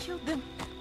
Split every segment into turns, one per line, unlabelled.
killed them.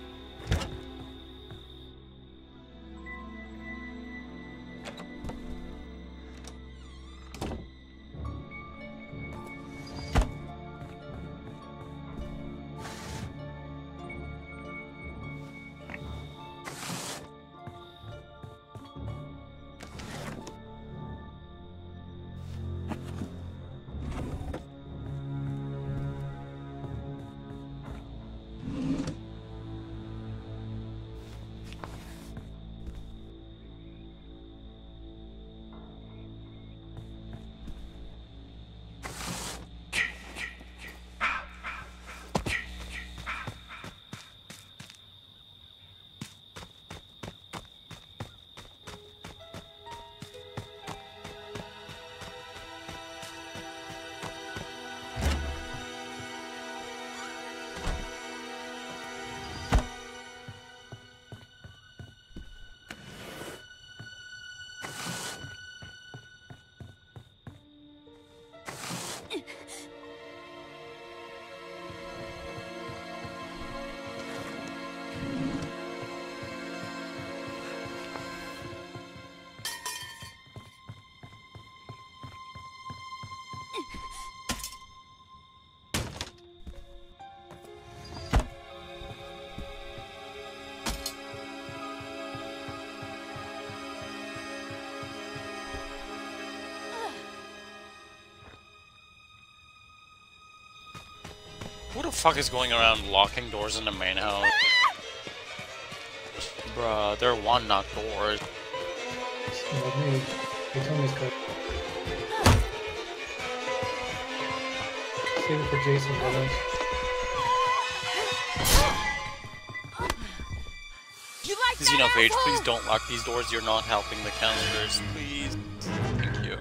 Who the fuck is going around locking doors in the main house? Bruh, they're one-knock doors.
Not me. They told me it's good. Save it for Jason, brothers.
Xenophage, please don't lock these doors. You're not helping the counselors. Please. Thank you.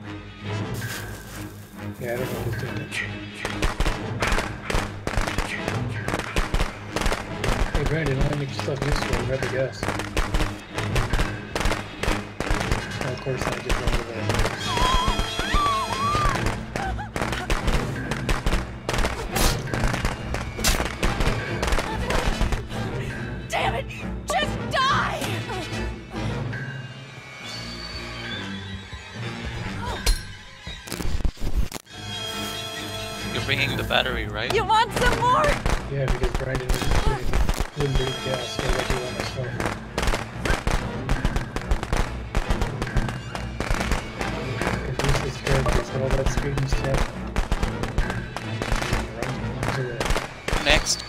Yeah, I don't know who's doing it. Hey Brandon, why make yourself useful and grab the gas? Oh, of course, I just run to that.
Damn it! Just die!
You're bringing the battery, right?
You want some more?
Yeah, because Brandon wouldn't bring gas, so I do it myself. Use this character for all that speed and stuff. Right to the...
Next.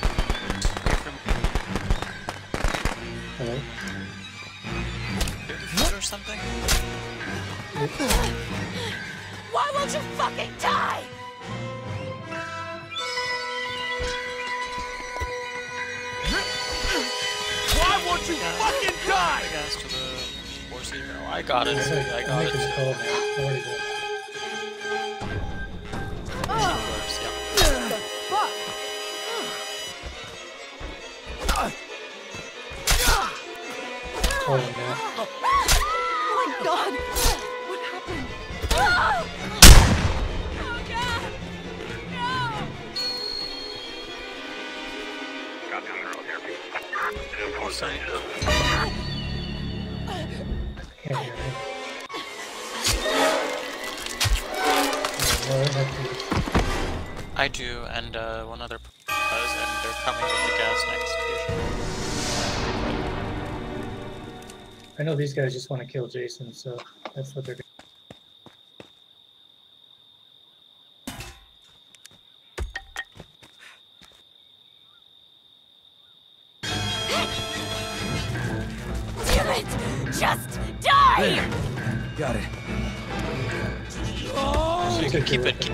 Hello?
Or something?
Why won't you fucking die?
Why won't you fucking die? Gas to the force email. I got it. I got it.
Making the call, man. I already did.
Of course, yeah.
Fuck!
Oh, man.
Oh my god! What happened? Oh god! No!
Can't hear him. Oh,
I do, and one other does, and they're coming with the gas next.
I know these guys just want to kill Jason, so that's what they're doing.
Damn it! Just die!
Got it.
So you can keep it.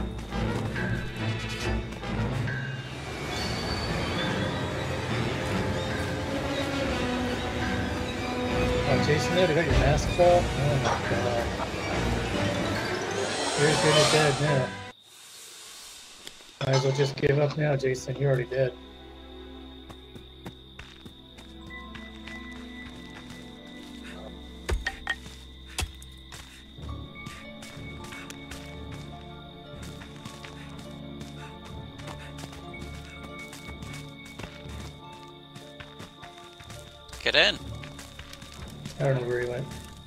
Oh, Jason, there, they got your mask off? Oh my god. You're pretty dead now. Might as well just give up now, Jason. You're already dead.
Get in.
I don't know where he went.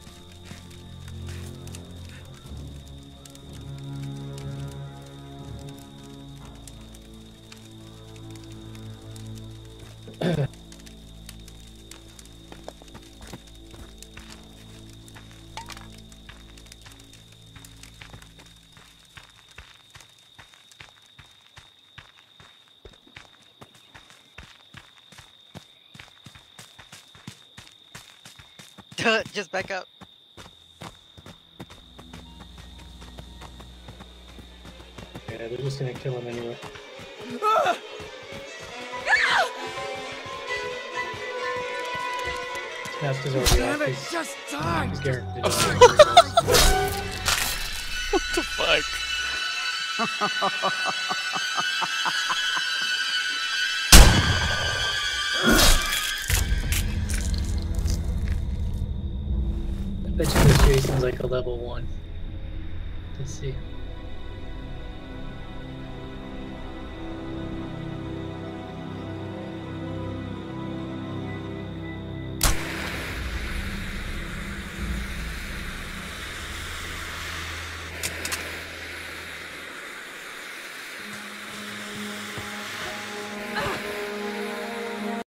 Just back up.
Yeah, they're just gonna kill him anyway. Mask is already
Damn
off.
it, just die!
He's guaranteed.
What the fuck?
I bet you this Jason's like a level 1. Let's see.